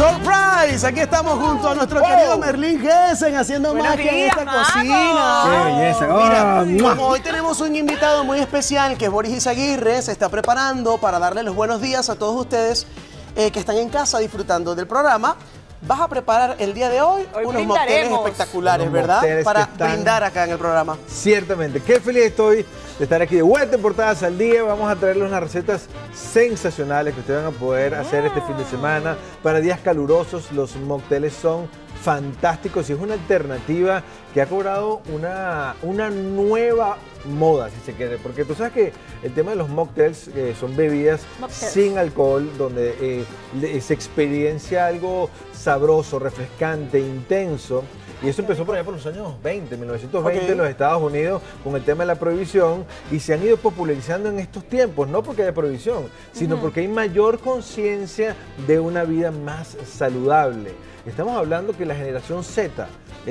¡Surprise! Aquí estamos junto a nuestro querido Merlín Gessen haciendo magia en esta cocina. ¡Qué belleza! Mira, como hoy tenemos un invitado muy especial que es Boris Izaguirre, se está preparando para darle los buenos días a todos ustedes que están en casa disfrutando del programa. Vas a preparar el día de hoy unos mocteles espectaculares, ¿verdad? Para brindar acá en el programa. Ciertamente. Qué feliz estoy de estar aquí de vuelta en Portadas al Día. Vamos a traerles unas recetas sensacionales que ustedes van a poder hacer este fin de semana. Para días calurosos, los mocteles son fantásticos y es una alternativa que ha cobrado una nueva moda, si se quiere, porque tú sabes que el tema de los mocktails son bebidas sin alcohol, donde se experiencia algo sabroso, refrescante, intenso. Y eso empezó por allá por los años 20, 1920 en los Estados Unidos con el tema de la prohibición y se han ido popularizando en estos tiempos, no porque haya prohibición, sino porque hay mayor conciencia de una vida más saludable. Estamos hablando que la generación Z,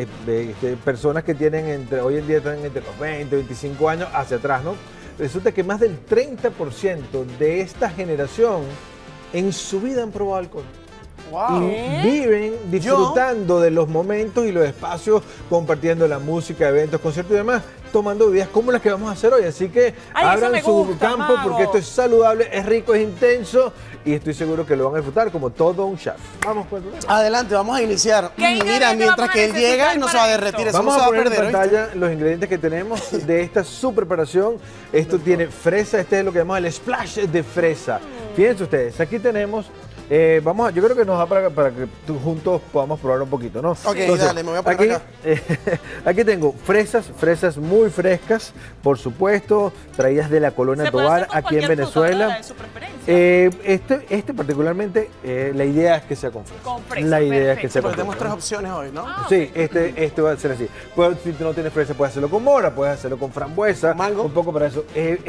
personas que tienen hoy en día están entre los 20, 25 años hacia atrás, ¿no? Resulta que más del 30% de esta generación en su vida han probado alcohol. Wow. Y viven disfrutando de los momentos y los espacios, compartiendo la música, eventos, conciertos y demás, tomando bebidas como las que vamos a hacer hoy. Así que abran su campo porque esto es saludable, es rico, es intenso y estoy seguro que lo van a disfrutar como todo un chef. Vamos pues. Adelante, vamos a iniciar. Mira, mientras que él llega y no se va a derretir, eso vamos no se a va a poner perder. en pantalla los ingredientes que tenemos de esta super preparación. Esto tiene fresa, este es lo que llamamos el splash de fresa. Fíjense ustedes, aquí tenemos... yo creo que nos da para que juntos podamos probar un poquito, ¿no? Ok, entonces, dale, me voy a poner acá. Aquí tengo fresas muy frescas, por supuesto, traídas de la colonia Tovar, aquí en Venezuela. De su preferencia. Este particularmente, la idea es que sea con fresa. Con fresa, la idea es que sea con fresa. Tenemos tres opciones hoy, ¿no? Sí, este va a ser así. Si tú no tienes fresa, puedes hacerlo con mora, puedes hacerlo con frambuesa. Mango. Un poco para eso.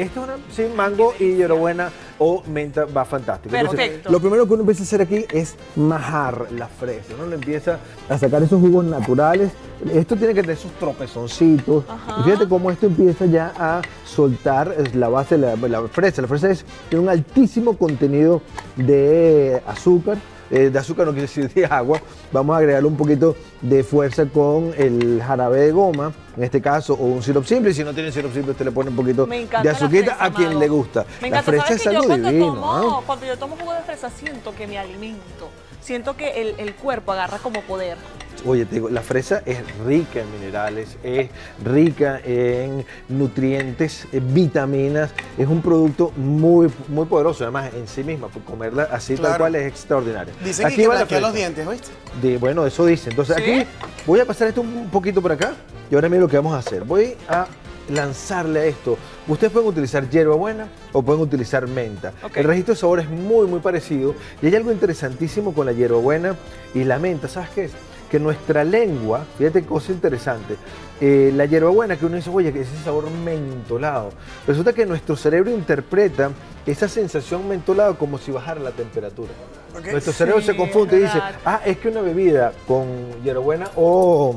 Mango y hierbabuena o menta va fantástico. Perfecto. Entonces, lo primero que uno empieza a hacer aquí es majar la fresa. Uno le empieza a sacar esos jugos naturales. Esto tiene que tener esos tropezoncitos. Y fíjate cómo esto empieza ya a soltar la base de la fresa. La fresa tiene un altísimo contenido de azúcar. De azúcar no quiere decir de agua. Vamos a agregarle un poquito de fuerza con el jarabe de goma, en este caso, o un sirope simple. Y si no tiene sirope simple, usted le pone un poquito de azuquita a quien le gusta. Me encanta. La fresa es algo divino. Cuando yo tomo jugo de fresa, siento que me alimento. Siento que el cuerpo agarra como poder. Oye, te digo, la fresa es rica en minerales, es rica en nutrientes, vitaminas, es un producto muy poderoso, además en sí misma, por comerla así tal cual es extraordinaria. Dicen que blanquea los dientes, ¿oíste? Bueno, eso dice. Entonces aquí voy a pasar esto un poquito por acá y ahora miren lo que vamos a hacer. Voy a lanzarle a esto. Ustedes pueden utilizar hierbabuena o pueden utilizar menta. El registro de sabor es muy parecido y hay algo interesantísimo con la hierbabuena y la menta. ¿Sabes qué es? Que nuestra lengua, fíjate cosa interesante, la hierbabuena que uno dice, oye, que es ese sabor mentolado. Resulta que nuestro cerebro interpreta esa sensación mentolada como si bajara la temperatura. Nuestro cerebro se confunde y dice, es que una bebida con hierbabuena o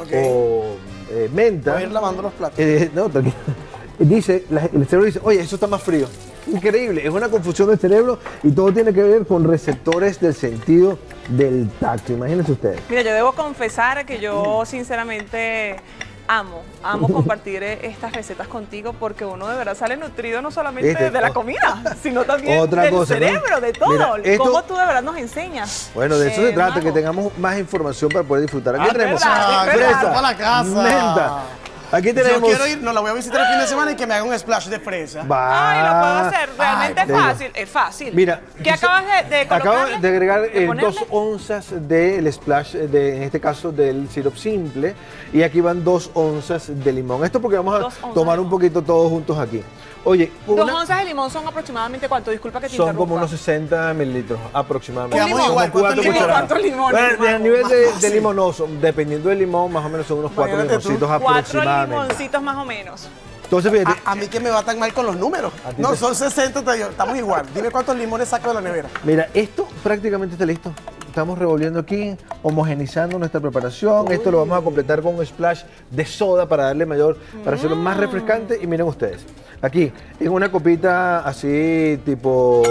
menta... Voy a ir lavando los platos. No, tranquilo. Dice, el cerebro dice, oye, eso está más frío. Increíble, es una confusión del cerebro y todo tiene que ver con receptores del sentido del tacto. Imagínense ustedes. Mira, yo debo confesar que yo sinceramente amo compartir estas recetas contigo porque uno de verdad sale nutrido no solamente de la comida, sino también del cerebro, de todo. Mira, cómo tú de verdad nos enseñas. Bueno, de eso se trata, que tengamos más información para poder disfrutar. Aquí tenemos fresa, para la casa. Menta. Aquí tenemos... Yo quiero ir, no la voy a visitar el fin de semana y que me haga un splash de fresa. Ay, lo puedo hacer. Realmente es fácil. Es fácil. Mira. ¿Qué acabas de colocarle? Acabo de agregar 2 onzas del splash, en este caso del sirope simple. Y aquí van 2 onzas de limón. Esto porque vamos a tomar un poquito todos juntos aquí. Oye, 2 onzas de limón son aproximadamente ¿cuánto? Disculpa que te interrumpa. Son como unos 60 mililitros aproximadamente. Quedamos igual. ¿Cuántos limones? A nivel de limón, no, dependiendo del limón, más o menos son unos 4 limoncitos aproximadamente. 4 limoncitos más o menos. Entonces, fíjate. A mí que me va tan mal con los números. No, son 60, estamos igual. Dime cuántos limones saco de la nevera. Mira, esto prácticamente está listo. estamos revolviendo aquí, homogenizando nuestra preparación. Esto lo vamos a completar con un splash de soda para darle mayor, para hacerlo más refrescante. Y miren ustedes, aquí en una copita así tipo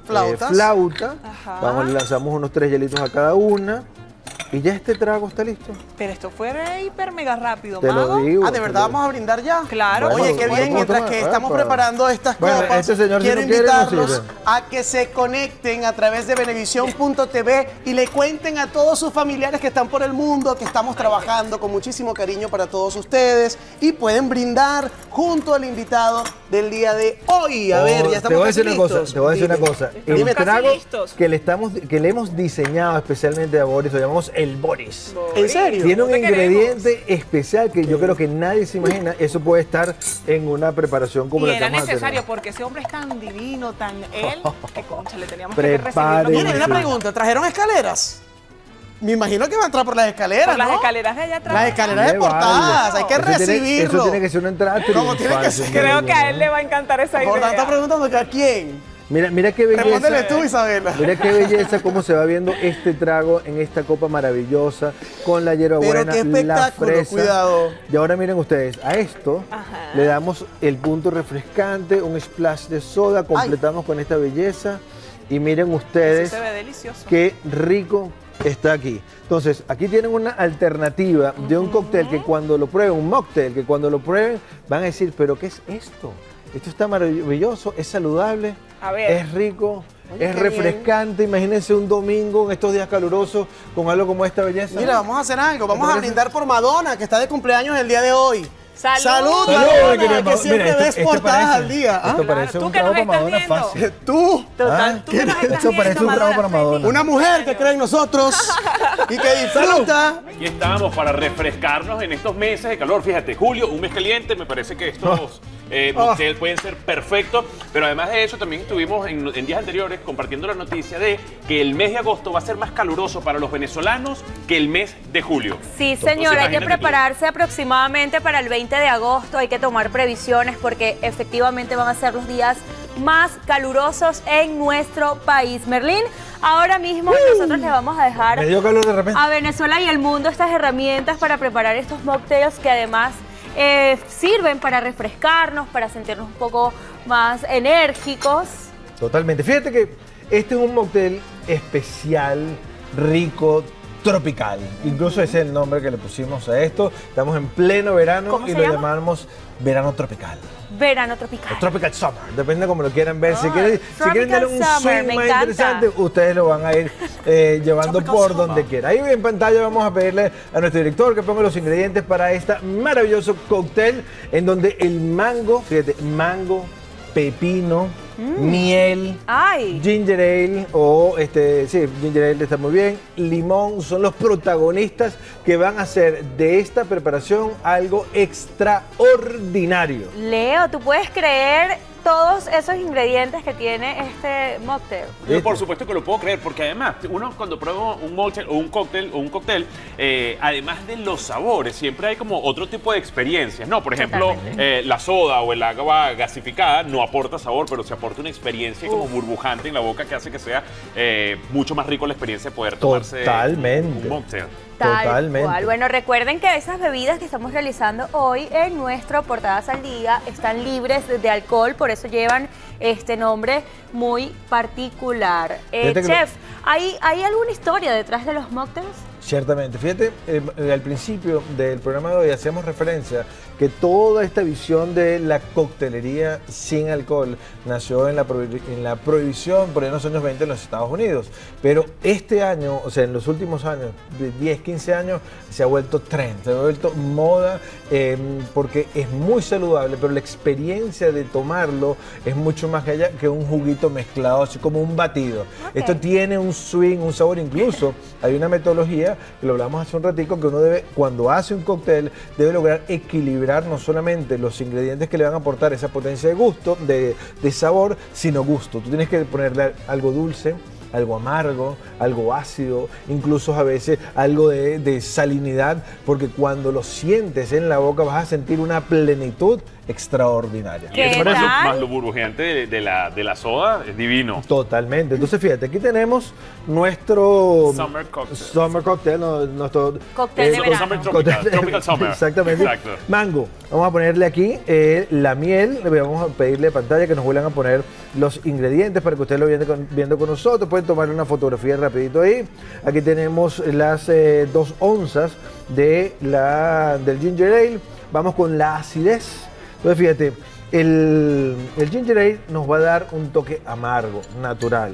flauta, vamos, le lanzamos unos 3 hielitos a cada una. Y ya este trago está listo. Pero esto fue hiper mega rápido, Te lo digo. ¿De verdad vamos a brindar ya? Claro. Bueno, oye, qué bien, mientras que estamos preparando estas copas, este señor, quiero si no invitarlos a que se conecten a través de Venevisión.tv y le cuenten a todos sus familiares que están por el mundo que estamos trabajando con muchísimo cariño para todos ustedes y pueden brindar junto al invitado del día de hoy. A ver, ya estamos casi listos. Te voy a decir una cosa. El trago que le hemos diseñado especialmente a Boris, lo llamamos el Boris. ¿En serio? Tiene un ingrediente especial que yo creo que nadie se imagina. Eso puede estar en una preparación como la que vamos a hacer. Y era necesario porque ese hombre es tan divino, tan él, que concha, le teníamos que recibirlo. Miren, una pregunta, ¿trajeron escaleras? Me imagino que va a entrar por las escaleras, por ¿no? las escaleras de allá atrás. Las escaleras de portadas, hay que recibirlo. Eso tiene que ser una entrada triunfal. Creo que a él le va a encantar esa idea. Jordán está preguntando que a quién. Mira qué belleza. Respóndele tú, Isabela. Mira qué belleza cómo se va viendo este trago en esta copa maravillosa con la hierbabuena, qué espectáculo, la fresa. Cuidado. Y ahora miren ustedes, a esto le damos el punto refrescante, un splash de soda, completamos con esta belleza y miren ustedes se ve delicioso. Qué rico está aquí. Entonces, aquí tienen una alternativa de un cóctel que cuando lo prueben, un mocktail, que cuando lo prueben van a decir, ¿pero qué es esto? Esto está maravilloso, es saludable, es rico, es refrescante. Imagínense un domingo en estos días calurosos con algo como esta belleza. Mira, vamos a hacer algo. Vamos a brindar por Madonna, que está de cumpleaños el día de hoy. ¡Salud! ¡Salud, Madonna! Que siempre ves portadas al día. Esto parece un trago para Madonna fácil. ¿Tú? Total, tú que nos estás Esto parece un trago para Madonna. Una mujer que cree en nosotros y que disfruta. Aquí estamos para refrescarnos en estos meses de calor. Fíjate, julio, un mes caliente, me parece que estos mocktails pueden ser perfectos. Pero además de eso, también estuvimos en días anteriores compartiendo la noticia de que el mes de agosto va a ser más caluroso para los venezolanos que el mes de julio. Sí, señor, hay que prepararse aproximadamente para el 20 de agosto. Hay que tomar previsiones porque efectivamente van a ser los días más calurosos en nuestro país. Merlín, ahora mismo nosotros les vamos a dejar Me dio calor de repente. a Venezuela y el mundo estas herramientas para preparar estos mocktails que además sirven para refrescarnos, para sentirnos un poco más enérgicos. Totalmente. Fíjate que este es un mocktail especial, rico, tropical. Incluso ese es el nombre que le pusimos a esto. Estamos en pleno verano y lo llamamos verano tropical. Verano tropical. O tropical summer, depende de cómo lo quieran ver. Si quieren darle un swing más interesante, ustedes lo van a ir llevando por donde quieran. Ahí en pantalla vamos a pedirle a nuestro director que ponga los ingredientes para este maravilloso cóctel en donde el mango, fíjate, mango, pepino, miel, ginger ale ginger ale está muy bien, limón, son los protagonistas que van a hacer de esta preparación algo extraordinario. Leo, ¿tú puedes creer todos esos ingredientes que tiene este mocktail? Yo por supuesto que lo puedo creer, porque además uno cuando prueba un mocktail o un cóctel, además de los sabores, siempre hay como otro tipo de experiencias, ¿no? Por ejemplo, la soda o el agua gasificada no aporta sabor, pero se aporta una experiencia como burbujante en la boca que hace que sea mucho más rico la experiencia de poder tomarse un mocktail. Totalmente. Cual. Bueno, recuerden que esas bebidas que estamos realizando hoy en nuestro Portadas al Día están libres de alcohol, por eso llevan este nombre muy particular. Chef, ¿hay alguna historia detrás de los mocktails? Ciertamente. Fíjate, al principio del programa de hoy hacíamos referencia que toda esta visión de la coctelería sin alcohol nació en la prohibición por ahí en los años 20 en los Estados Unidos. Pero este año, o sea, en los últimos años, de 10, 15 años, se ha vuelto trend, se ha vuelto moda porque es muy saludable, pero la experiencia de tomarlo es mucho más allá que un juguito mezclado, así como un batido. Esto tiene un swing, un sabor, incluso hay una metodología que lo hablamos hace un ratico, que uno debe, cuando hace un cóctel, debe lograr equilibrar no solamente los ingredientes que le van a aportar esa potencia de gusto, de sabor, sino gusto. Tú tienes que ponerle algo dulce, algo amargo, algo ácido, incluso a veces algo de salinidad, porque cuando lo sientes en la boca vas a sentir una plenitud extraordinaria. Y eso más lo burbujeante de la soda es divino. Totalmente. Entonces fíjate, aquí tenemos nuestro Summer cocktail, nuestro cóctel de verano. Tropical Summer. Exactamente. Exacto. Mango. Vamos a ponerle aquí la miel. Vamos a pedirle pantalla que nos vuelvan a poner los ingredientes para que ustedes lo viendo con nosotros. Pueden tomar una fotografía rapidito ahí. Aquí tenemos las 2 onzas del ginger ale. Vamos con la acidez. Entonces fíjate, el ginger ale nos va a dar un toque amargo, natural.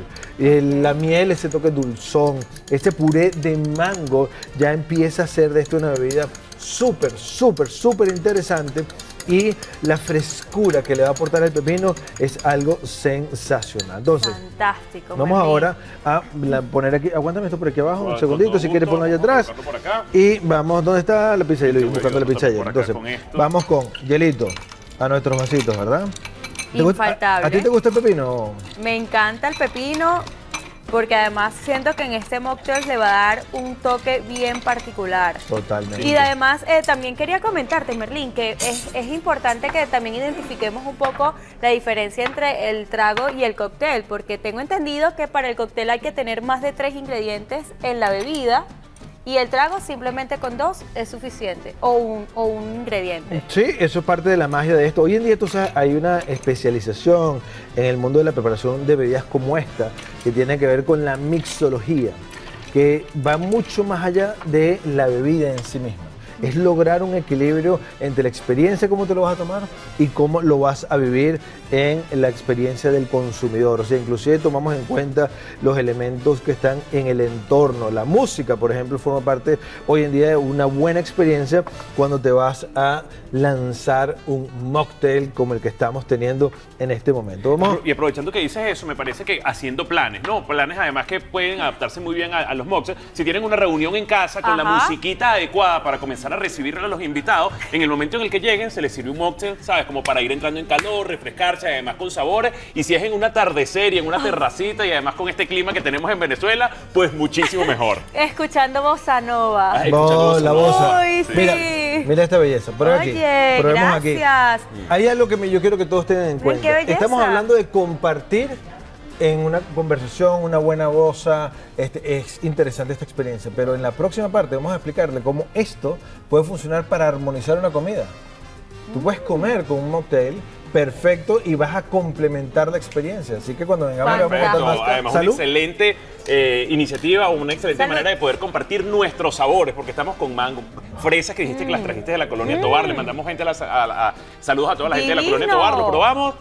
La miel, ese toque dulzón, este puré de mango ya empieza a ser de esto una bebida súper, súper, súper interesante. Y la frescura que le va a aportar el pepino es algo sensacional. Entonces, fantástico. Vamos ahora a poner aquí, aguántame esto por aquí abajo, un segundito, si quieres ponerlo allá atrás. Y vamos, ¿dónde está la pizza? Buscando la pizza. Entonces, vamos con hielito a nuestros vasitos, ¿verdad? Infaltable. ¿A ti te gusta el pepino? Me encanta el pepino porque además siento que en este mocktail le va a dar un toque bien particular. Totalmente. Y además también quería comentarte, Merlín, que es importante que también identifiquemos un poco la diferencia entre el trago y el cóctel, porque tengo entendido que para el cóctel hay que tener más de 3 ingredientes en la bebida. Y el trago simplemente con 2 es suficiente, o un ingrediente. Sí, eso es parte de la magia de esto. Hoy en día, tú sabes, hay una especialización en el mundo de la preparación de bebidas como esta, que tiene que ver con la mixología, que va mucho más allá de la bebida en sí misma. Es lograr un equilibrio entre la experiencia, cómo te lo vas a tomar, y cómo lo vas a vivir en la experiencia del consumidor. O sea, inclusive tomamos en cuenta los elementos que están en el entorno. La música, por ejemplo, forma parte hoy en día de una buena experiencia cuando te vas a lanzar un mocktail como el que estamos teniendo en este momento. Y aprovechando que dices eso, me parece que haciendo planes, ¿no? Planes además que pueden adaptarse muy bien a los mocktails. Si tienen una reunión en casa con la musiquita adecuada para comenzar a recibir a los invitados, en el momento en el que lleguen se les sirve un mocktail, ¿sabes? Como para ir entrando en calor, refrescarse, además con sabores. Y si es en un atardecer y en una terracita y además con este clima que tenemos en Venezuela, pues muchísimo mejor. Escuchando bossa nova. La bossa. Uy, sí. Mira esta belleza. Prueba aquí. Probemos Gracias. aquí. Hay algo que yo quiero que todos tengan en cuenta. ¡Qué belleza! Estamos hablando de compartir en una conversación, una buena bossa. Es interesante esta experiencia, pero en la próxima parte vamos a explicarle cómo esto puede funcionar para armonizar una comida. Tú puedes comer con un mocktail perfecto y vas a complementar la experiencia. Así que cuando vengamos le vamos a contar más. Además, ¿Salud? una excelente iniciativa o una excelente manera de poder compartir nuestros sabores, porque estamos con mango, fresas que dijiste que las trajiste de la Colonia Tovar. Le mandamos gente saludos a toda la gente de la Colonia Tovar. ¿Lo probamos?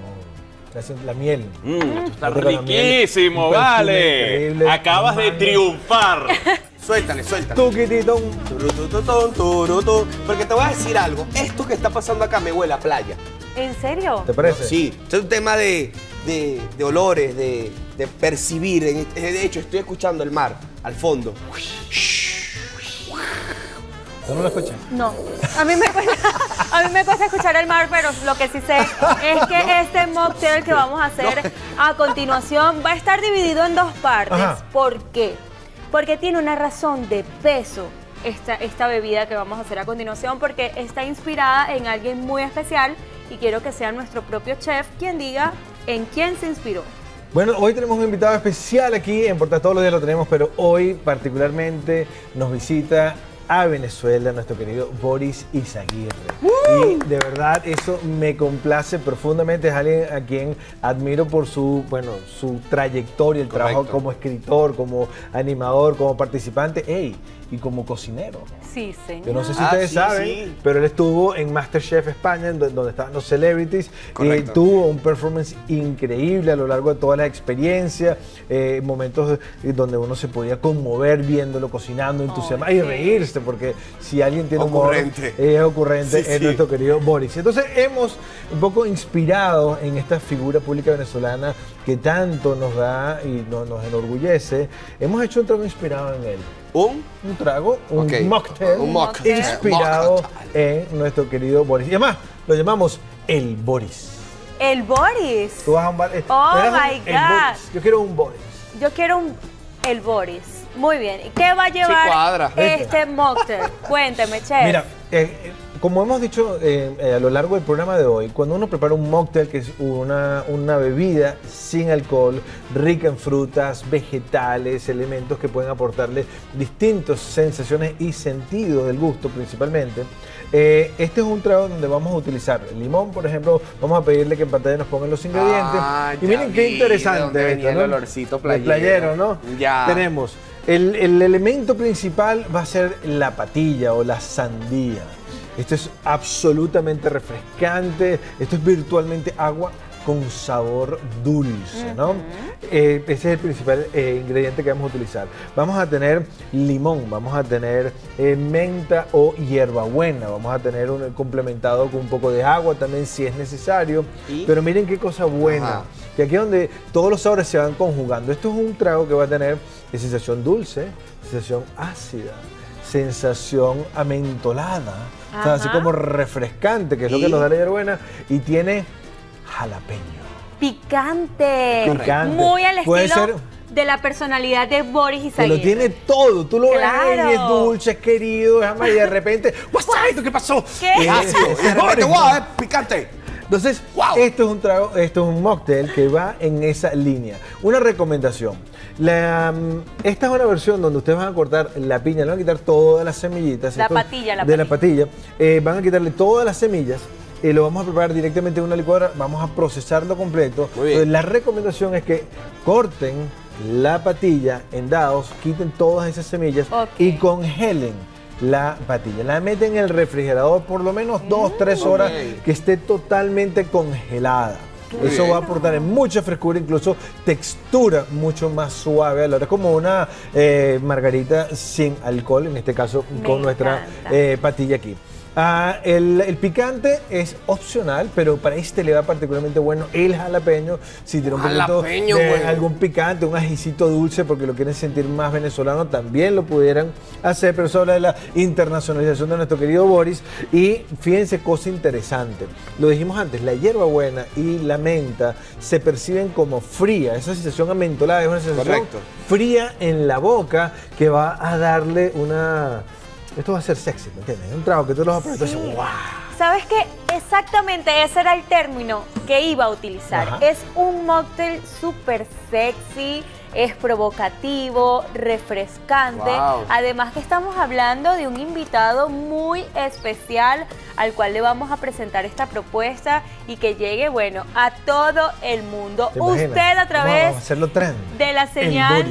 La miel. Esto está riquísimo, vale. Increíble. Acabas de triunfar. Suéltale. Tuquititón. Porque te voy a decir algo. Esto que está pasando acá me huele a playa. ¿En serio? ¿Te parece? Sí, es un tema de olores, de percibir. De hecho, estoy escuchando el mar al fondo. ¿Tú no lo escuchas? No. A mí me cuesta escuchar el mar, pero lo que sí sé es que este mocktail que vamos a hacer a continuación va a estar dividido en 2 partes. Ajá. ¿Por qué? Porque tiene una razón de peso esta bebida que vamos a hacer a continuación, porque está inspirada en alguien muy especial y quiero que sea nuestro propio chef quien diga en quién se inspiró. Bueno, hoy tenemos un invitado especial aquí en Portal, todos los días lo tenemos, pero hoy particularmente nos visita a Venezuela nuestro querido Boris Izaguirre. Y de verdad eso me complace profundamente. Es alguien a quien admiro por su trayectoria, el trabajo como escritor, como animador, como participante y como cocinero. Sí, señor. Yo no sé si ustedes saben, pero él estuvo en MasterChef España, donde estaban los celebrities. Correcto. Y tuvo un performance increíble a lo largo de toda la experiencia. Momentos donde uno se podía conmover viéndolo cocinando, entusiasmado y reírse, porque si alguien tiene humor, es ocurrente, es nuestro querido Boris. Entonces hemos un poco inspirado en esta figura pública venezolana que tanto nos da y nos enorgullece. Hemos hecho un trago inspirado en él. Un mocktail inspirado en nuestro querido Boris. Y además, lo llamamos el Boris. ¿El Boris? Tú vas a un bar. Oh my God. Boris. Yo quiero un Boris. yo quiero el Boris. Muy bien. ¿Y qué va a llevar este mocktail? Cuénteme, chef. Mira, como hemos dicho a lo largo del programa de hoy, cuando uno prepara un mocktail, que es una bebida sin alcohol, rica en frutas, vegetales, elementos que pueden aportarle distintas sensaciones y sentidos del gusto principalmente, este es un trago donde vamos a utilizar limón, por ejemplo. Vamos a pedirle que en pantalla nos pongan los ingredientes. Y miren qué interesante esto, ¿no? El olorcito playero. Playero, ¿no? Ya. Tenemos, el elemento principal va a ser la patilla o la sandía. Esto es absolutamente refrescante, esto es virtualmente agua con sabor dulce, ¿no? Ese es el principal ingrediente que vamos a utilizar. Vamos a tener limón, vamos a tener menta o hierbabuena, vamos a tener complementado con un poco de agua también si es necesario. Pero miren qué cosa buena, que aquí es donde todos los sabores se van conjugando. Esto es un trago que va a tener sensación dulce, sensación ácida, sensación amentorada, o sea, así como refrescante, que es lo que nos da la hierbabuena, y tiene jalapeño. Picante. Picante. Muy al Puede estilo ser de la personalidad de Boris Izaguirre. que lo tiene todo, tú lo ves y es dulce, es querido, y de repente, ¿qué pasó? ¿Qué? Es picante. Entonces, esto es un trago, esto es un mocktail que va en esa línea. Una recomendación. Esta es una versión donde ustedes van a cortar la piña, le van a quitar todas las semillitas. La patilla. Van a quitarle todas las semillas. Lo vamos a preparar directamente en una licuadora, vamos a procesarlo completo. Entonces, la recomendación es que corten la patilla en dados, quiten todas esas semillas y congelen la patilla. La meten en el refrigerador por lo menos 2-3 horas que esté totalmente congelada. Eso va a aportar mucha frescura, incluso textura mucho más suave a la hora. Es como una margarita sin alcohol, en este caso con nuestra patilla aquí. El picante es opcional, pero para este le va particularmente bueno el jalapeño. Si tiene un poquito de algún picante, un ajicito dulce, porque lo quieren sentir más venezolano, también lo pudieran hacer. Pero eso habla de la internacionalización de nuestro querido Boris. Y fíjense, cosa interesante. Lo dijimos antes, la hierbabuena y la menta se perciben como fría. Esa sensación amentolada es una sensación fría en la boca que va a darle una... Esto va a ser sexy, ¿me entiendes? Es un trago que tú lo vas a poner y tú dices, ¡wow! ¿Sabes qué? Exactamente ese era el término que iba a utilizar. Es un mocktail súper sexy, es provocativo, refrescante. Además que estamos hablando de un invitado muy especial al cual le vamos a presentar esta propuesta y que llegue, bueno, a todo el mundo. Usted a través vamos a hacerlo trend. De la señal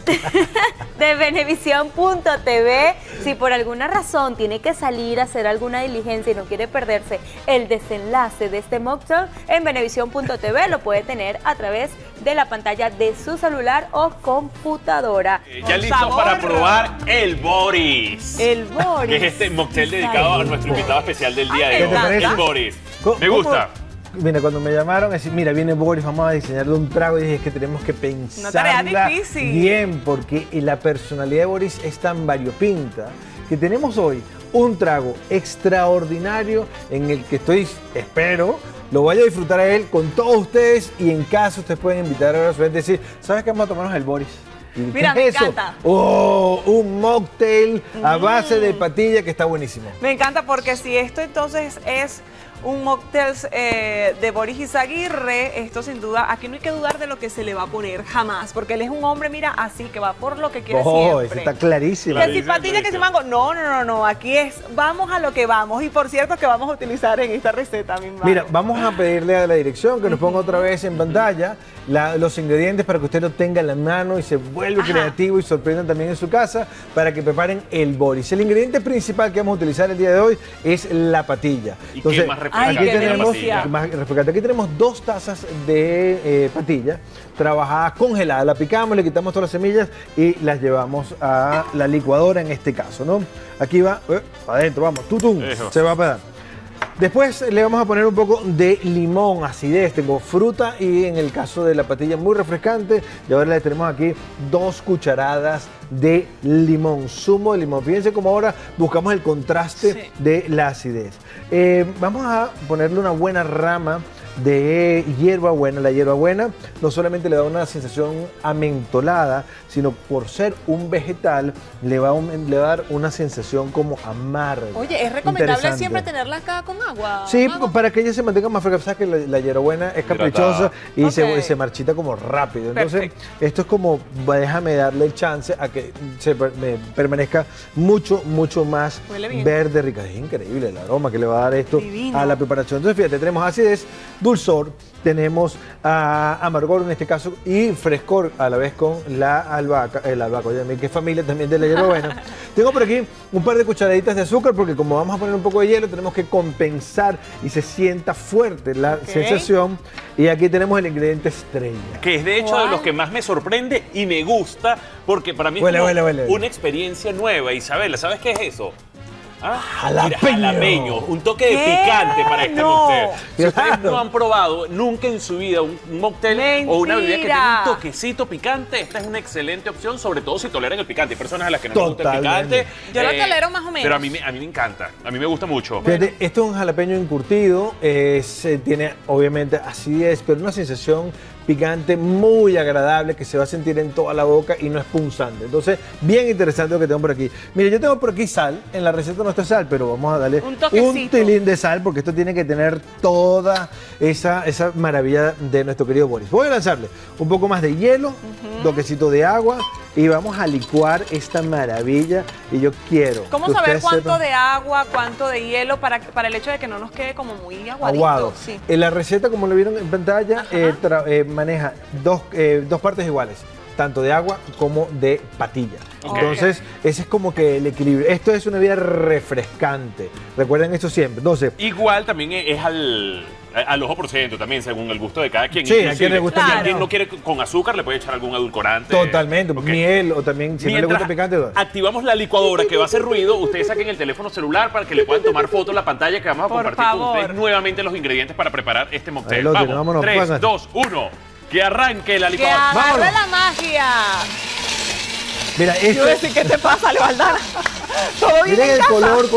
de Venevisión.tv, si por alguna razón tiene que salir a hacer alguna diligencia y no quiere perderse el desenlace de este mocktail, en Venevisión.tv lo puede tener a través de la pantalla de su celular o computadora. Ya listo para probar el Boris. El Boris. Que es este mocktail dedicado a nuestro invitado especial del día de hoy. El Boris. Me gusta. Mira, cuando me llamaron, decir, mira, viene Boris, vamos a diseñarle un trago, y dije, es que tenemos que pensarla bien, porque la personalidad de Boris es tan variopinta que tenemos hoy un trago extraordinario en el que espero, lo vaya a disfrutar a él con todos ustedes, y en casa ustedes pueden invitar a su gente y decir, ¿sabes qué? Vamos a tomarnos el Boris. Mira, me encanta. ¡Oh! Un mocktail a base de patilla que está buenísimo. Me encanta porque si esto entonces es un mocktail de Boris Izaguirre, esto sin duda, aquí no hay que dudar de lo que se le va a poner jamás, porque él es un hombre, mira, así que va por lo que quiere siempre. Eso está clarísimo. Que si patilla, que si mango, no, aquí es, vamos a lo que vamos, y por cierto que vamos a utilizar en esta receta, mi Mira, vamos a pedirle a la dirección que nos ponga otra vez en pantalla los ingredientes para que usted lo tenga en la mano y se vuelva creativo y sorprenda también en su casa para que preparen el Boris. El ingrediente principal que vamos a utilizar el día de hoy es la patilla. Entonces, aquí tenemos 2 tazas de patilla trabajada, congelada. La picamos, le quitamos todas las semillas y las llevamos a la licuadora en este caso, ¿no? Aquí va, adentro, vamos, se va a pegar. Después le vamos a poner un poco de limón, acidez. Tengo fruta y en el caso de la patilla muy refrescante. Y ahora le tenemos aquí 2 cucharadas de limón, zumo de limón. Fíjense cómo ahora buscamos el contraste de la acidez. Vamos a ponerle una buena rama de hierbabuena. La hierbabuena no solamente le da una sensación amentolada, sino por ser un vegetal le va a dar una sensación como amarga. Oye, ¿es recomendable interesante. siempre tenerla acá con agua? Sí, Mago? para que ella se mantenga más fresca. Sabes que la hierbabuena es caprichosa y Ok. se marchita como rápido. Entonces, Perfecto. esto es como, déjame darle el chance a que me permanezca mucho más Huele bien. verde, rica. Es increíble el aroma que le va a dar esto Divino. a la preparación. Entonces, fíjate, tenemos acidez, dulzor, tenemos amargor en este caso y frescor a la vez con la albahaca, oye, que es familia también de la hierbabuena. Tengo por aquí un par de cucharaditas de azúcar porque como vamos a poner un poco de hielo tenemos que compensar y se sienta fuerte la sensación. Y aquí tenemos el ingrediente estrella. Que es de hecho ¿Cuál? de los que más me sorprende y me gusta porque para mí es Huele, como huele. una experiencia nueva. Isabela, ¿sabes qué es eso? ¿Ah? Jalapeño. Mira, jalapeño, un toque de ¿Qué? picante para este No. mocktail. Si ustedes Claro. no han probado nunca en su vida un mocktail o una bebida que Mentira. tenga un toquecito picante, esta es una excelente opción, sobre todo si toleran el picante. Hay personas a las que no les gusta el Totalmente. picante. Yo lo tolero más o menos. Pero a mí me encanta, a mí me gusta mucho. Fíjate, esto es un jalapeño encurtido, tiene obviamente acidez, pero una sensación picante muy agradable que se va a sentir en toda la boca y no es punzante. Entonces, bien interesante lo que tengo por aquí. Mire, yo tengo por aquí sal, en la receta no está sal, pero vamos a darle Un toquecito. tilín de sal porque esto tiene que tener toda esa maravilla de nuestro querido Boris. Voy a lanzarle un poco más de hielo, toquecito de agua y vamos a licuar esta maravilla y yo quiero ¿Cómo que saber ustedes cuánto sepan- de agua, cuánto de hielo para el hecho de que no nos quede como muy aguadito? aguado. Sí. En la receta, como lo vieron en pantalla, maneja dos partes iguales, tanto de agua como de patilla. Ok. Entonces, ese es como que el equilibrio. Esto es una bebida refrescante. Recuerden esto siempre. Entonces, Igual también es al ojo por ciento también, según el gusto de cada quien. Sí, a Inclusive, quien le gusta si Claro. alguien no quiere con azúcar, le puede echar algún edulcorante. totalmente. Ok. Miel o también, si no le Mientras gusta picante, activamos la licuadora que va a hacer ruido, ustedes saquen el teléfono celular para que le puedan tomar foto en la pantalla que vamos a Por compartir con favor. ustedes nuevamente los ingredientes para preparar este mocktail. Ahí lo tienen, Vamos, vámonos, 3, pónganse. 2, 1. Que arranque la ¡Que licuadora. agarre Vámonos. la magia! mira, Yo esto, iba a decir, ¿qué te pasa, Levaldana? ¿Todo bien miren en el casa? color,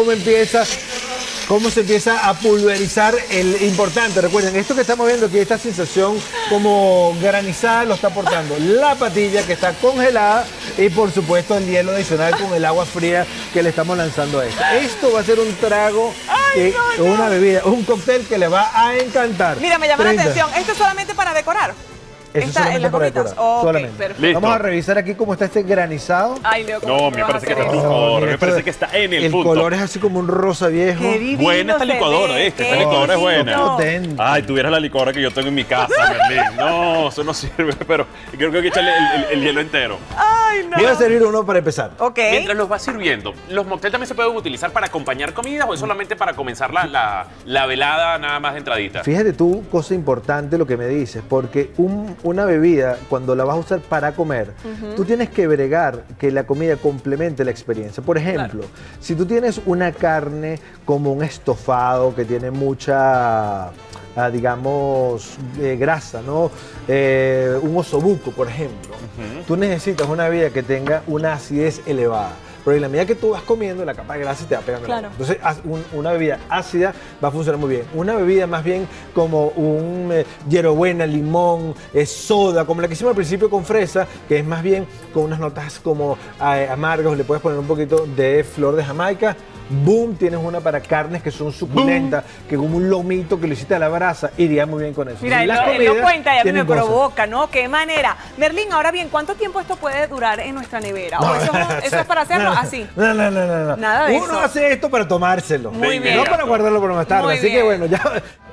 cómo se empieza a pulverizar el importante. Recuerden, esto que estamos viendo aquí, esta sensación como granizada lo está aportando la patilla que está congelada y por supuesto el hielo adicional con el agua fría que le estamos lanzando a esto. Esto va a ser un trago, una bebida, un cóctel que le va a encantar. Mira, me llama la 30. atención. ¿Esto es solamente para decorar? Eso Está solamente en las para gomitas. decorar, Ok, solamente. perfecto. Listo. Vamos a revisar aquí cómo está este granizado. Ay, Leo, ¿cómo No, me me vas a parece que hacer está eso? mejor. mira, Me esto parece que está en el punto. color es así como un rosa viejo. Qué divino Buena esta se licuadora, ve, esta qué licuadora es buena. divino. Potente. Ay, tuvieras la licuadora que yo tengo en mi casa, Merlín. No, eso no sirve, pero creo que hay que echarle el hielo entero. Ay, no. Voy a servir uno para empezar. Ok. Mientras los vas sirviendo, ¿los mocktails también se pueden utilizar para acompañar comidas o es solamente para comenzar la velada nada más de entradita? Fíjate tú, cosa importante lo que me dices, porque una bebida, cuando la vas a usar para comer, tú tienes que bregar que la comida complemente la experiencia. Por ejemplo, si tú tienes una carne como un estofado que tiene mucha, digamos, grasa, ¿no? Un osobuco, por ejemplo. Tú necesitas una bebida que tenga una acidez elevada. Pero en la medida que tú vas comiendo, la capa de grasa te va pegando. Claro. Entonces, una bebida ácida va a funcionar muy bien. Una bebida más bien como un hierbabuena, limón, soda, como la que hicimos al principio con fresa, que es más bien con unas notas como amargas, le puedes poner un poquito de flor de Jamaica. Boom, tienes una para carnes que son suculentas, que como un lomito que lo hiciste a la brasa, iría muy bien con eso. Mira, Las él lo comidas cuenta y a mí me tienen cosas. provoca, ¿no? Qué manera. Merlín, ahora bien, ¿cuánto tiempo esto puede durar en nuestra nevera? ¿O eso es para hacerlo así? No. Nada de Uno eso. hace esto para tomárselo. Muy No bien. para guardarlo para más tarde. Muy Así que bien. bueno, ya